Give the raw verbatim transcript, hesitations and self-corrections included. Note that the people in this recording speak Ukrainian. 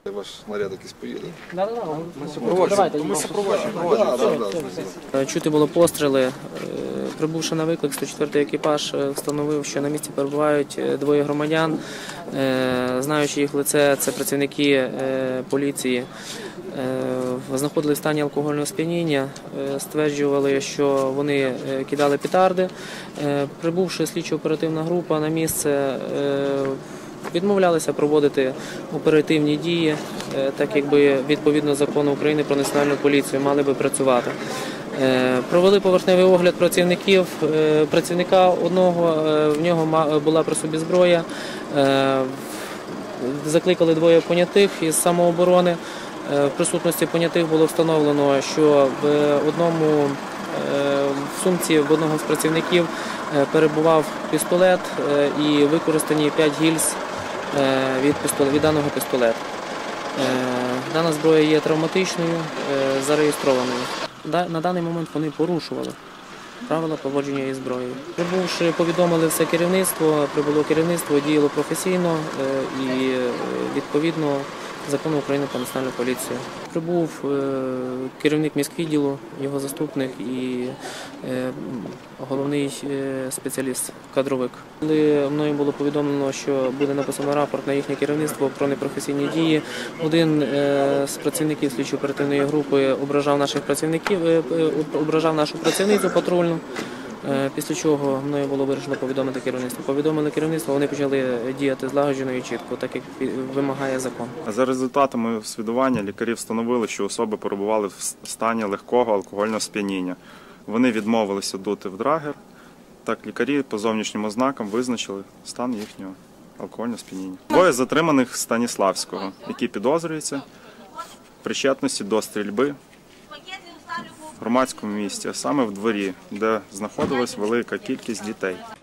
Ваш наряд якийсь поїде? Так, так, так. Ми супроводжуємо. Чути було постріли. Прибувши на виклик, сто четвертий екіпаж встановив, що на місці перебувають двоє громадян. Знаючи їх лице, це працівники поліції. Знаходились в стані алкогольного сп'яніння, стверджували, що вони кидали петарди. Прибувши слідчо-оперативна група на місце, відмовлялися проводити оперативні дії, так якби відповідно закону України про національну поліцію мали би працювати. Провели поверхневий огляд працівників. Працівника одного, в нього була при собі зброя. Закликали двоє понятих із самооборони. В присутності понятих було встановлено, що в одному в сумці в одного з працівників перебував пістолет і використані п'ять гільз від, пістолет, від даного пістолету. Дана зброя є травматичною, зареєстрованою. На даний момент вони порушували правила поводження із зброєю. Прибувши, повідомили все керівництво, прибуло керівництво, діяло професійно і відповідно закону України про національну поліцію. Прибув керівник міськвідділу, його заступник і головний спеціаліст, кадровик. Коли мною було повідомлено, що буде написано рапорт на їхнє керівництво про непрофесійні дії, один з працівників слідчо-оперативної групи ображав наших працівників, ображав нашу працівницю патрульну. Після чого мною було вирішено повідомити керівництво. Повідомили керівництво, вони почали діяти злагоджено і чітко, так як вимагає закон. За результатами свідування лікарі встановили, що особи перебували в стані легкого алкогольного сп'яніння. Вони відмовилися дути в драгер. Так лікарі по зовнішнім ознакам визначили стан їхнього алкогольного сп'яніння. Двоє затриманих Станіславського, які підозрюються в причетності до стрільби в громадському місці, а саме в дворі, де знаходилась велика кількість дітей.